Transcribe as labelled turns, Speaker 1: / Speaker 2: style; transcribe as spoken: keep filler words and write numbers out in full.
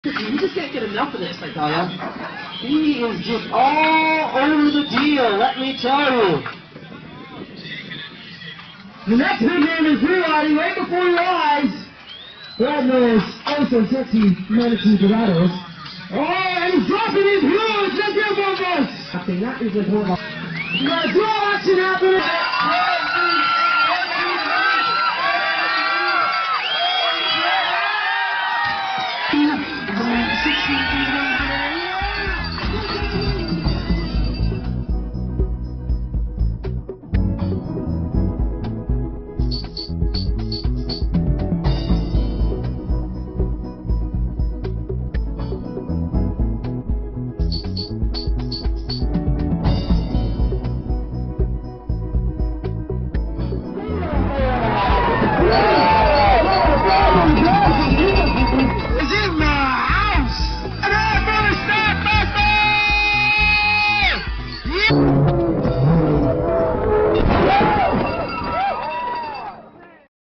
Speaker 1: You just can't get enough of this, I tell ya. He is just all over the deal, let me tell you.
Speaker 2: The next big game is realizing right before your eyes. God knows, also sexy manatee Flowriders. Oh, and he's dropping his huge. Let's get one of us. I think that is like one of our. You got a draw action happening.